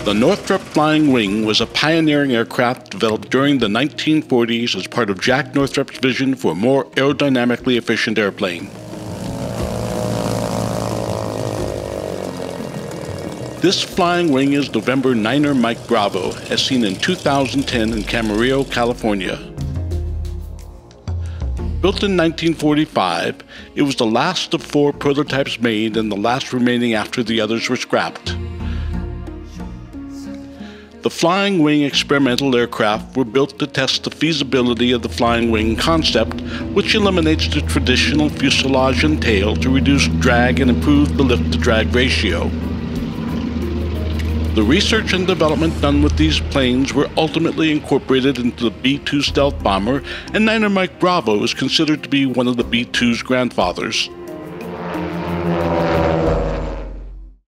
The Northrop Flying Wing was a pioneering aircraft developed during the 1940s as part of Jack Northrop's vision for a more aerodynamically efficient airplane. This flying wing is November Niner Mike Bravo, as seen in 2010 in Camarillo, California. Built in 1945, it was the last of 4 prototypes made and the last remaining after the others were scrapped. The Flying Wing experimental aircraft were built to test the feasibility of the flying wing concept, which eliminates the traditional fuselage and tail to reduce drag and improve the lift-to-drag ratio. The research and development done with these planes were ultimately incorporated into the B-2 stealth bomber, and Niner Mike Bravo is considered to be one of the B-2's grandfathers.